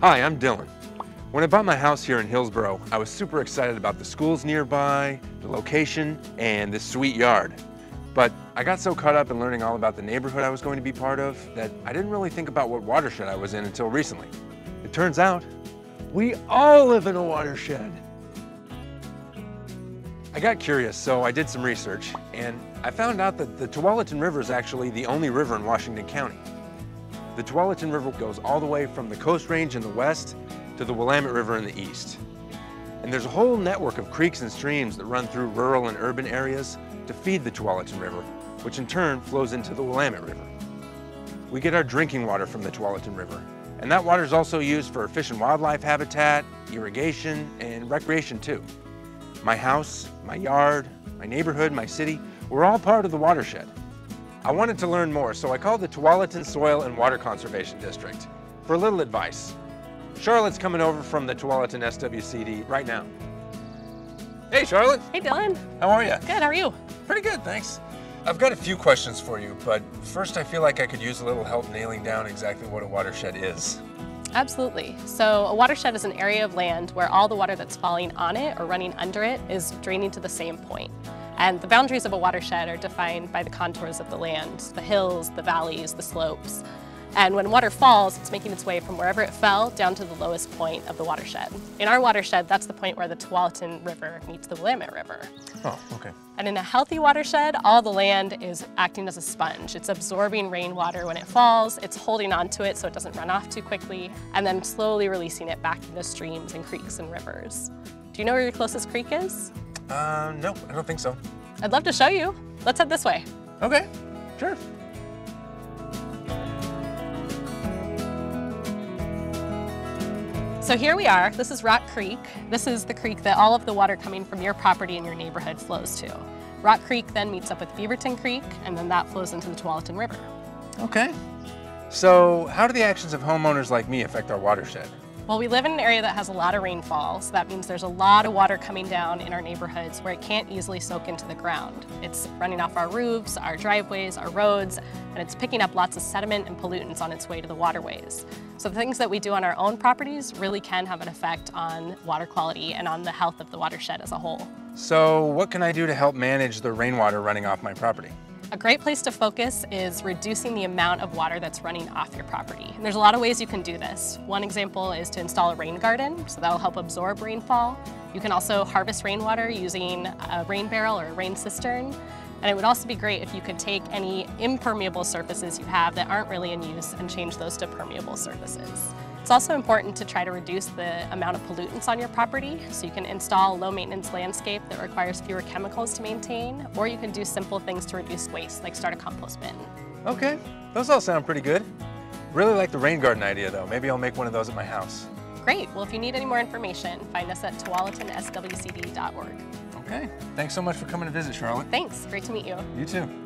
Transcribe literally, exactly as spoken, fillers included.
Hi, I'm Dylan. When I bought my house here in Hillsboro, I was super excited about the schools nearby, the location, and this sweet yard. But I got so caught up in learning all about the neighborhood I was going to be part of that I didn't really think about what watershed I was in until recently. It turns out, we all live in a watershed. I got curious, so I did some research, and I found out that the Tualatin River is actually the only river in Washington County. The Tualatin River goes all the way from the Coast Range in the west to the Willamette River in the east. And there's a whole network of creeks and streams that run through rural and urban areas to feed the Tualatin River, which in turn flows into the Willamette River. We get our drinking water from the Tualatin River, and that water is also used for fish and wildlife habitat, irrigation, and recreation too. My house, my yard, my neighborhood, my city, we're all part of the watershed. I wanted to learn more, so I called the Tualatin Soil and Water Conservation District for a little advice. Charlotte's coming over from the Tualatin S W C D right now. Hey, Charlotte. Hey, Dylan. How are you? Good, how are you? Pretty good, thanks. I've got a few questions for you, but first I feel like I could use a little help nailing down exactly what a watershed is. Absolutely. So a watershed is an area of land where all the water that's falling on it or running under it is draining to the same point. And the boundaries of a watershed are defined by the contours of the land, the hills, the valleys, the slopes. And when water falls, it's making its way from wherever it fell down to the lowest point of the watershed. In our watershed, that's the point where the Tualatin River meets the Willamette River. Oh, okay. And in a healthy watershed, all the land is acting as a sponge. It's absorbing rainwater when it falls, it's holding onto it so it doesn't run off too quickly, and then slowly releasing it back into streams and creeks and rivers. Do you know where your closest creek is? Uh, no, I don't think so. I'd love to show you. Let's head this way. Okay, sure. So here we are. This is Rock Creek. This is the creek that all of the water coming from your property and your neighborhood flows to. Rock Creek then meets up with Beaverton Creek, and then that flows into the Tualatin River. Okay. So how do the actions of homeowners like me affect our watershed? Well, we live in an area that has a lot of rainfall, so that means there's a lot of water coming down in our neighborhoods where it can't easily soak into the ground. It's running off our roofs, our driveways, our roads, and it's picking up lots of sediment and pollutants on its way to the waterways. So the things that we do on our own properties really can have an effect on water quality and on the health of the watershed as a whole. So what can I do to help manage the rainwater running off my property? A great place to focus is reducing the amount of water that's running off your property. And there's a lot of ways you can do this. One example is to install a rain garden, so that'll help absorb rainfall. You can also harvest rainwater using a rain barrel or a rain cistern. And it would also be great if you could take any impermeable surfaces you have that aren't really in use and change those to permeable surfaces. It's also important to try to reduce the amount of pollutants on your property, so you can install a low-maintenance landscape that requires fewer chemicals to maintain, or you can do simple things to reduce waste, like start a compost bin. Okay, those all sound pretty good. Really like the rain garden idea though. Maybe I'll make one of those at my house. Great, well if you need any more information, find us at tualatin S W C D dot org. Okay, thanks so much for coming to visit, Charlotte. Thanks, great to meet you. You too.